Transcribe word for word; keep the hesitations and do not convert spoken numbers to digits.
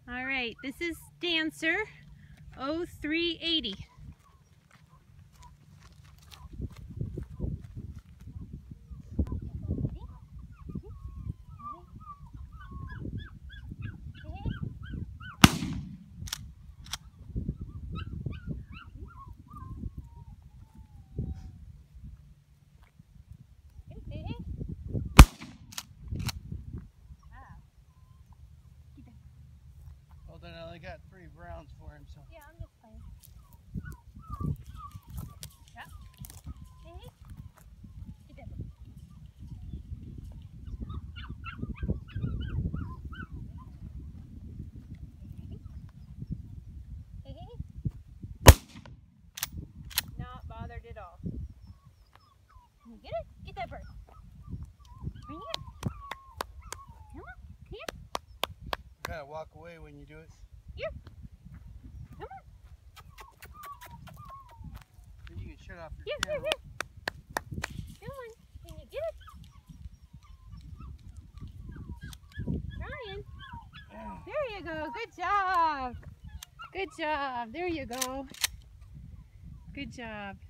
All right, this is Dancer oh three eighty. Well, then I only got three browns for him, so. Yeah, I'm just playing. Yeah. Hey, get that. Hey, hey. Not bothered at all. Can you get it? Get that bird. Right here. Come on, here. You gotta walk away when you do it. Here. Come on. Then you can shut off your Here, here, camera. here. Come on. Can you get it? Ryan. There you go. Good job. Good job. There you go. Good job.